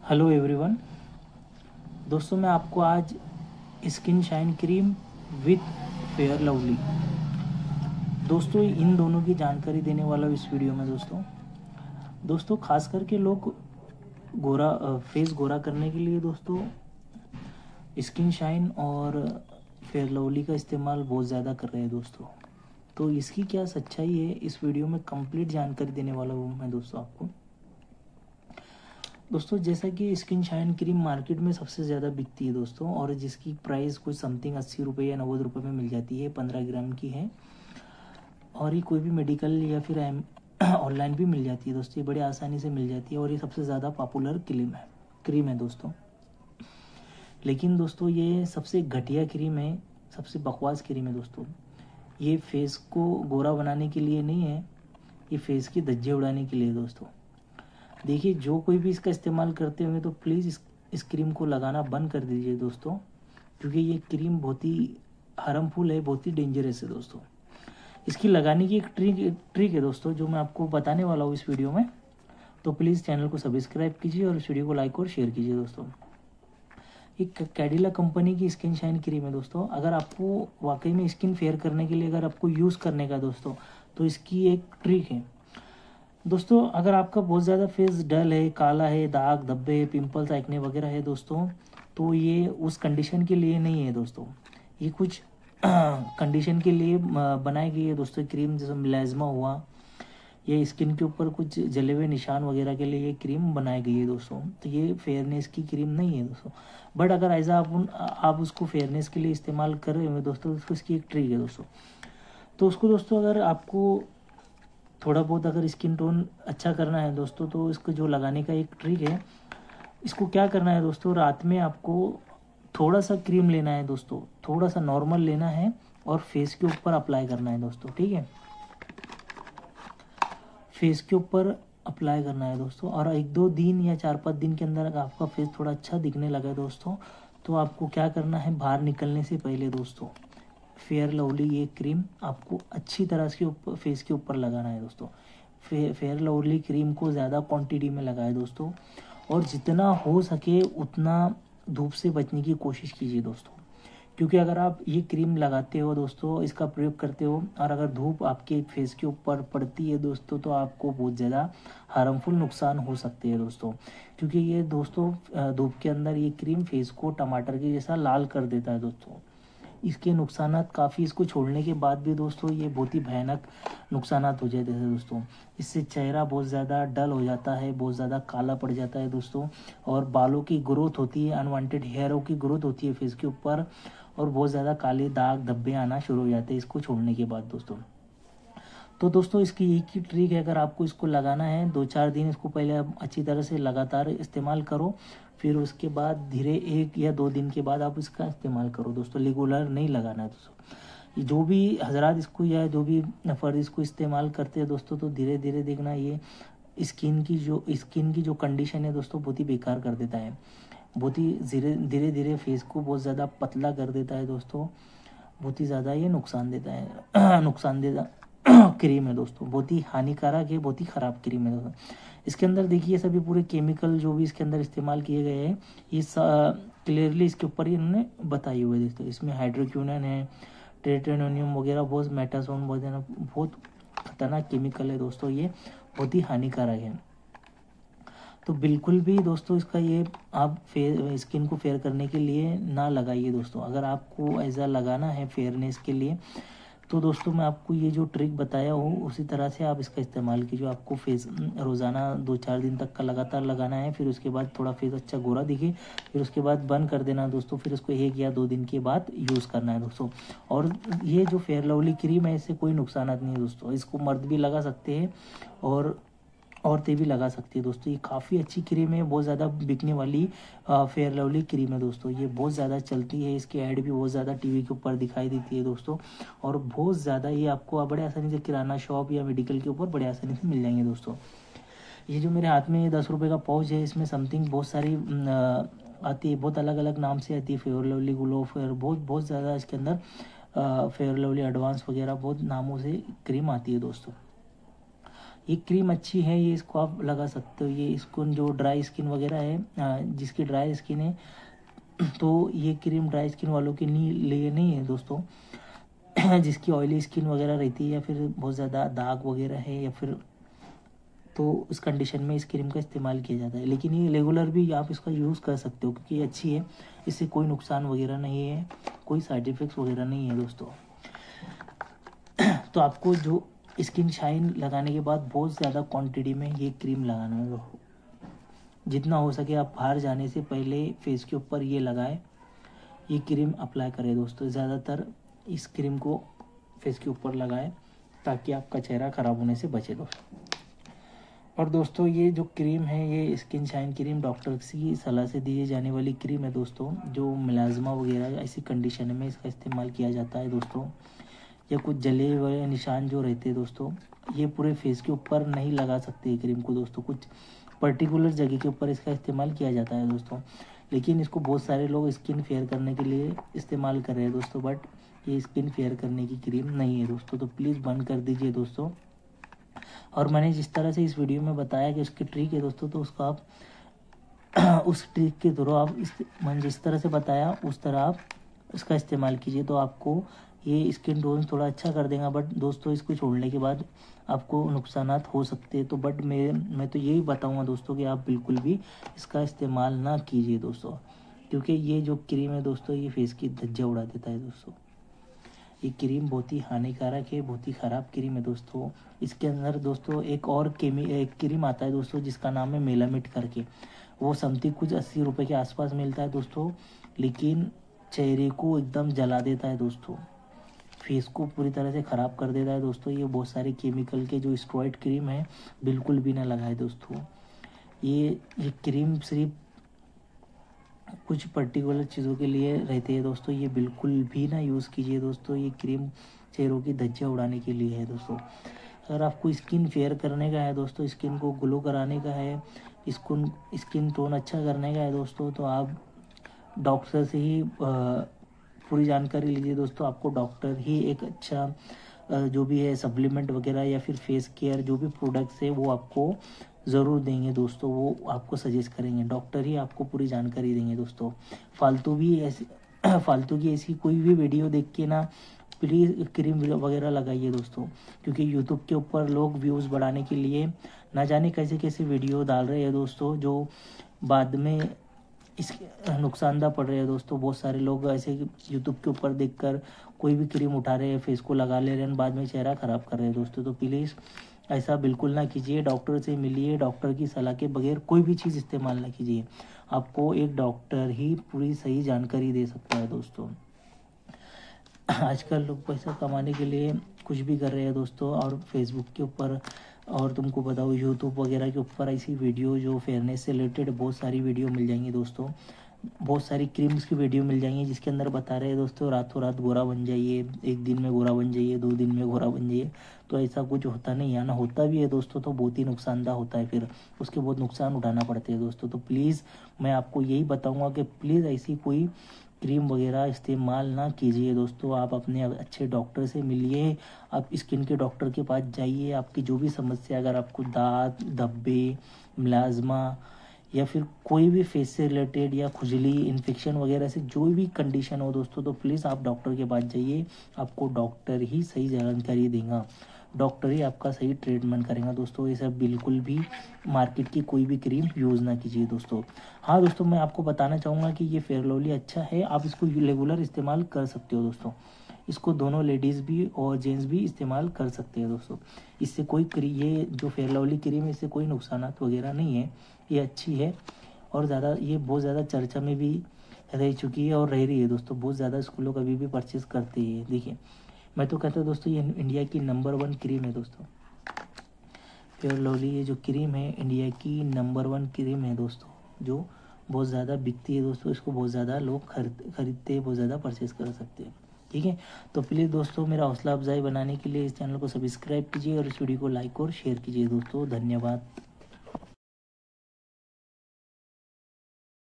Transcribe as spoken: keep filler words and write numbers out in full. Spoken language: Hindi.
Hello everyone. दोस्तों मैं आपको आज skin shine cream with Fair Lovely दोस्तों इन दोनों की जानकारी देने वाला हूँ इस वीडियो में। दोस्तों दोस्तों खास करके लोग गोरा फेस गोरा करने के लिए दोस्तों स्किन शाइन और फेयर लवली का इस्तेमाल बहुत ज़्यादा कर रहे हैं दोस्तों। तो इसकी क्या सच्चाई है इस वीडियो में कंप्लीट जानकारी देने वाला हूँ मैं दोस्तों आपको। दोस्तों जैसा कि स्किन शाइन क्रीम मार्केट में सबसे ज़्यादा बिकती है दोस्तों, और जिसकी प्राइस कुछ समथिंग अस्सी रुपये या नब्बे रुपये में मिल जाती है, पंद्रह ग्राम की है, और ये कोई भी मेडिकल या फिर ऑनलाइन भी मिल जाती है दोस्तों। ये बड़ी आसानी से मिल जाती है और ये सबसे ज़्यादा पॉपुलर क्रीम है क्रीम है दोस्तों। लेकिन दोस्तों ये सबसे घटिया क्रीम है, सबसे बकवास क्रीम है दोस्तों। ये फेस को गोरा बनाने के लिए नहीं है, ये फेस की धज्जे उड़ाने के लिए दोस्तों। देखिए जो कोई भी इसका इस्तेमाल करते होंगे तो प्लीज़ इस इस क्रीम को लगाना बंद कर दीजिए दोस्तों, क्योंकि ये क्रीम बहुत ही हार्मफुल है, बहुत ही डेंजरस है दोस्तों। इसकी लगाने की एक ट्रिक ट्रिक है दोस्तों जो मैं आपको बताने वाला हूँ इस वीडियो में। तो प्लीज़ चैनल को सब्सक्राइब कीजिए और इस वीडियो को लाइक और शेयर कीजिए दोस्तों। एक कैडिला कंपनी की स्किन शाइन क्रीम है दोस्तों। अगर आपको वाकई में स्किन फेयर करने के लिए अगर आपको यूज़ करने का दोस्तों, तो इसकी एक ट्रिक है दोस्तों। अगर आपका बहुत ज़्यादा फेस डल है, काला है, दाग धब्बे, पिंपल्स, एक्ने वगैरह है दोस्तों, तो ये उस कंडीशन के लिए नहीं है दोस्तों। ये कुछ कंडीशन के लिए बनाई गई है दोस्तों क्रीम, जैसे मिलाजमा हुआ, ये स्किन के ऊपर कुछ जले हुए निशान वगैरह के लिए ये क्रीम बनाई गई है दोस्तों। तो ये फेयरनेस की क्रीम नहीं है दोस्तों। बट अगर ऐसा आप आप उसको फेयरनेस के लिए इस्तेमाल कर रहे हो दोस्तों, तो इसकी एक ट्रिक है दोस्तों। तो उसको दोस्तों अगर आपको थोड़ा बहुत अगर स्किन टोन अच्छा करना है दोस्तों, तो इसको जो लगाने का एक ट्रिक है, इसको क्या करना है दोस्तों, रात में आपको थोड़ा सा क्रीम लेना है दोस्तों, थोड़ा सा नॉर्मल लेना है और फेस के ऊपर अप्लाई करना है दोस्तों। ठीक है, फेस के ऊपर अप्लाई करना है दोस्तों। और एक दो दिन या चार पाँच दिन के अंदर अगर आपका फेस थोड़ा अच्छा दिखने लगा दोस्तों, तो आपको क्या करना है, बाहर निकलने से पहले दोस्तों फेयर लवली ये क्रीम आपको अच्छी तरह से ऊपर फेस के ऊपर लगाना है दोस्तों। फे, फेयर लवली क्रीम को ज़्यादा क्वांटिटी में लगाए दोस्तों, और जितना हो सके उतना धूप से बचने की कोशिश कीजिए दोस्तों। क्योंकि अगर आप ये क्रीम लगाते हो दोस्तों, इसका प्रयोग करते हो, और अगर धूप आपके फेस के ऊपर पड़ती है दोस्तों, तो आपको बहुत ज़्यादा हार्मफुल नुकसान हो सकते हैं दोस्तों। क्योंकि ये दोस्तों धूप के अंदर ये क्रीम फेस को टमाटर के जैसा लाल कर देता है दोस्तों। इसके नुकसानात काफ़ी, इसको छोड़ने के बाद भी दोस्तों ये बहुत ही भयानक नुकसानात हो जाते हैं दोस्तों। इससे चेहरा बहुत ज़्यादा डल हो जाता है, बहुत ज़्यादा काला पड़ जाता है दोस्तों, और बालों की ग्रोथ होती है, अनवांटेड हेयरों की ग्रोथ होती है फेस के ऊपर, और बहुत ज़्यादा काले दाग धब्बे आना शुरू हो जाते हैं इसको छोड़ने के बाद दोस्तों। तो दोस्तों इसकी एक ही ट्रिक है, अगर आपको इसको लगाना है, दो चार दिन इसको पहले आप अच्छी तरह से लगातार इस्तेमाल करो, फिर उसके बाद धीरे एक या दो दिन के बाद आप इसका इस्तेमाल करो दोस्तों। रेगुलर नहीं लगाना है दोस्तों। जो भी हजरात इसको या जो भी फर्द इसको इस्तेमाल करते हैं दोस्तों, तो धीरे धीरे देखना ये स्किन की जो स्किन की जो कंडीशन है दोस्तों बहुत ही बेकार कर देता है, बहुत ही धीरे धीरे धीरे फेस को बहुत ज़्यादा पतला कर देता है दोस्तों, बहुत ही ज़्यादा ये नुकसान देता है नुकसान देता क्रीम है दोस्तों, बहुत ही हानिकारक है, बहुत ही ख़राब क्रीम है दोस्तों। इसके अंदर देखिए सभी पूरे केमिकल जो भी इसके अंदर इस्तेमाल किए गए हैं, ये क्लियरली इसके ऊपर ही इन्होंने बताई हुई है दोस्तों। इसमें हाइड्रोक्विनोन है, ट्रेटेनोनियम वगैरह, बहुत मेटासोन वगैरह, बहुत खतरनाक केमिकल है दोस्तों, ये बहुत ही हानिकारक है। तो बिल्कुल भी दोस्तों इसका ये आप फेयर स्किन को फेयर करने के लिए ना लगाइए दोस्तों। अगर आपको ऐसा लगाना है फेयरनेस के लिए, तो दोस्तों मैं आपको ये जो ट्रिक बताया हूँ उसी तरह से आप इसका इस्तेमाल कीजिए। आपको फेस रोज़ाना दो चार दिन तक का लगातार लगाना है, फिर उसके बाद थोड़ा फेस अच्छा गोरा दिखे, फिर उसके बाद बंद कर देना दोस्तों। फिर उसको एक या दो दिन के बाद यूज़ करना है दोस्तों। और ये जो फेयर लवली क्रीम है, इससे कोई नुकसान नहीं है दोस्तों। इसको मर्द भी लगा सकते हैं और औरतें भी लगा सकती है दोस्तों। ये काफ़ी अच्छी क्रीम है, बहुत ज़्यादा बिकने वाली फेयर लवली क्रीम है दोस्तों। ये बहुत ज़्यादा चलती है, इसकी ऐड भी बहुत ज़्यादा टीवी के ऊपर दिखाई देती है दोस्तों, और बहुत ज़्यादा ये आपको बड़े आसानी से किराना शॉप या मेडिकल के ऊपर बड़े आसानी से मिल जाएंगे दोस्तों। ये जो मेरे हाथ में ये दस रुपये का पाउच है, इसमें समथिंग बहुत सारी आती है, बहुत अलग अलग नाम से आती है, फेयर लवली, ग्लो फेयर, बहुत बहुत ज़्यादा इसके अंदर फेयर लवली एडवांस वगैरह बहुत नामों से क्रीम आती है दोस्तों। ये क्रीम अच्छी है, ये इसको आप लगा सकते हो। ये स्किन जो ड्राई स्किन वगैरह है, जिसकी ड्राई स्किन है, तो ये क्रीम ड्राई स्किन वालों के नहीं लिए नहीं है दोस्तों। जिसकी ऑयली स्किन वगैरह रहती है या फिर बहुत ज़्यादा दाग वगैरह है या फिर, तो उस कंडीशन में इस क्रीम का इस्तेमाल किया जाता है। लेकिन ये रेगुलर भी आप इसका यूज़ कर सकते हो क्योंकि ये अच्छी है, इससे कोई नुकसान वगैरह नहीं है, कोई साइड इफ़ेक्ट्स वगैरह नहीं है दोस्तों। तो आपको जो स्किन शाइन लगाने के बाद बहुत ज़्यादा क्वांटिटी में ये क्रीम लगाना है। जितना हो सके आप बाहर जाने से पहले फेस के ऊपर ये लगाएं, ये क्रीम अप्लाई करें दोस्तों। ज़्यादातर इस क्रीम को फेस के ऊपर लगाएं ताकि आपका चेहरा ख़राब होने से बचे दोस्तों। और दोस्तों ये जो क्रीम है, ये स्किन शाइन क्रीम डॉक्टर की सलाह से दी जाने वाली क्रीम है दोस्तों, जो मिलाजमा वगैरह ऐसी कंडीशन में इसका इस्तेमाल किया जाता है दोस्तों। या कुछ जले हुए निशान जो रहते हैं दोस्तों, ये पूरे फेस के ऊपर नहीं लगा सकते क्रीम को दोस्तों, कुछ पर्टिकुलर जगह के ऊपर इसका इस्तेमाल किया जाता है दोस्तों। लेकिन इसको बहुत सारे लोग स्किन फेयर करने के लिए इस्तेमाल कर रहे हैं दोस्तों, बट ये स्किन फेयर करने की क्रीम नहीं है दोस्तों, तो प्लीज़ बंद कर दीजिए दोस्तों। और मैंने जिस तरह से इस वीडियो में बताया कि उसकी ट्रिक है दोस्तों, तो उसको आप उस ट्रिक के थ्रू आप इस मैंने जिस तरह से बताया उस तरह आप इसका इस्तेमाल कीजिए, तो आपको ये स्किन टोन थोड़ा अच्छा कर देगा। बट दोस्तों इसको छोड़ने के बाद आपको नुकसानात हो सकते हैं, तो बट मैं मैं तो यही बताऊंगा दोस्तों कि आप बिल्कुल भी इसका इस्तेमाल ना कीजिए दोस्तों, क्योंकि ये जो क्रीम है दोस्तों, ये फेस की धज्जियाँ उड़ा देता है दोस्तों। ये क्रीम बहुत ही हानिकारक है, बहुत ही ख़राब क्रीम है दोस्तों। इसके अंदर दोस्तों एक और केमी एक क्रीम आता है दोस्तों, जिसका नाम है मेलामिट करके। वो समथिंग कुछ अस्सी रुपये के आसपास मिलता है दोस्तों, लेकिन चेहरे को एकदम जला देता है दोस्तों, फेस को पूरी तरह से ख़राब कर देता है दोस्तों। ये बहुत सारे केमिकल के जो स्टेरॉइड क्रीम है, बिल्कुल भी ना लगाए दोस्तों। ये ये क्रीम सिर्फ कुछ पर्टिकुलर चीज़ों के लिए रहते हैं दोस्तों, ये बिल्कुल भी ना यूज़ कीजिए दोस्तों। ये क्रीम चेहरों की धज्जियाँ उड़ाने के लिए है दोस्तों। अगर आपको स्किन फेयर करने का है दोस्तों, स्किन को ग्लो कराने का है, स्किन स्किन टोन अच्छा करने का है दोस्तों, तो आप डॉक्टर से ही पूरी जानकारी लीजिए दोस्तों। आपको डॉक्टर ही एक अच्छा जो भी है सप्लीमेंट वगैरह या फिर फेस केयर जो भी प्रोडक्ट्स है वो आपको ज़रूर देंगे दोस्तों, वो आपको सजेस्ट करेंगे। डॉक्टर ही आपको पूरी जानकारी देंगे दोस्तों। फालतू भी ऐसी फालतू की ऐसी कोई भी वीडियो देख के ना प्लीज़ क्रीम वगैरह लगाइए दोस्तों, क्योंकि यूट्यूब के ऊपर लोग व्यूज़ बढ़ाने के लिए ना जाने कैसे कैसे वीडियो डाल रहे हैं दोस्तों, जो बाद में इसके नुकसानदायक पड़ रहे हैं दोस्तों। बहुत सारे लोग ऐसे यूट्यूब के ऊपर देखकर कोई भी क्रीम उठा रहे हैं, फेस को लगा ले रहे हैं, बाद में चेहरा ख़राब कर रहे हैं दोस्तों। तो प्लीज़ ऐसा बिल्कुल ना कीजिए, डॉक्टर से मिलिए, डॉक्टर की सलाह के बगैर कोई भी चीज़ इस्तेमाल ना कीजिए। आपको एक डॉक्टर ही पूरी सही जानकारी दे सकता है दोस्तों। आजकल लोग पैसा कमाने के लिए कुछ भी कर रहे हैं दोस्तों, और फेसबुक के ऊपर और तुमको बताओ यूट्यूब वगैरह के ऊपर ऐसी वीडियो जो फेयरनेस से रिलेटेड बहुत सारी वीडियो मिल जाएंगी दोस्तों। बहुत सारी क्रीम्स की वीडियो मिल जाएंगी जिसके अंदर बता रहे हैं दोस्तों रातों रात गोरा बन जाइए, एक दिन में गोरा बन जाइए, दो दिन में गोरा बन जाइए। तो ऐसा कुछ होता नहीं है ना, होता भी है दोस्तों तो बहुत ही नुकसानदायक होता है, फिर उसके बहुत नुकसान उठाना पड़ते हैं दोस्तों। तो प्लीज़ मैं आपको यही बताऊँगा कि प्लीज़ ऐसी कोई क्रीम वगैरह इस्तेमाल ना कीजिए दोस्तों। आप अपने अच्छे डॉक्टर से मिलिए, आप स्किन के डॉक्टर के पास जाइए। आपकी जो भी समस्या, अगर आपको दांत धब्बे, मिलाजमा या फिर कोई भी फेस से रिलेटेड या खुजली, इन्फेक्शन वगैरह से जो भी कंडीशन हो दोस्तों, तो प्लीज़ आप डॉक्टर के पास जाइए। आपको डॉक्टर ही सही जानकारी देगा, डॉक्टर ही आपका सही ट्रीटमेंट करेगा दोस्तों। ये सब बिल्कुल भी मार्केट की कोई भी क्रीम यूज़ ना कीजिए दोस्तों। हाँ दोस्तों, मैं आपको बताना चाहूँगा कि ये फेयर लवली अच्छा है, आप इसको रेगुलर इस्तेमाल कर सकते हो दोस्तों। इसको दोनों लेडीज़ भी और जेंट्स भी इस्तेमाल कर सकते हैं दोस्तों। इससे कोई ये जो फेयर लवली क्रीम है, इससे कोई नुकसान वगैरह नहीं है, ये अच्छी है। और ज़्यादा ये बहुत ज़्यादा चर्चा में भी रह चुकी है और रह रही है दोस्तों। बहुत ज़्यादा स्कूलों का भी, भी परचेज़ करते हैं। देखिए, मैं तो कहता हूँ दोस्तों ये इंडिया की नंबर वन क्रीम है दोस्तों। फेयर लवली ये जो क्रीम है इंडिया की नंबर वन क्रीम है दोस्तों, जो बहुत ज़्यादा बिकती है दोस्तों। इसको बहुत ज़्यादा लोग खरीद खरीदते हैं, बहुत ज़्यादा परचेज़ कर सकते हैं। ठीक है, तो प्लीज़ दोस्तों मेरा हौसला अफजाई बनाने के लिए इस चैनल को सब्सक्राइब कीजिए और इस वीडियो को लाइक और शेयर कीजिए दोस्तों। धन्यवाद।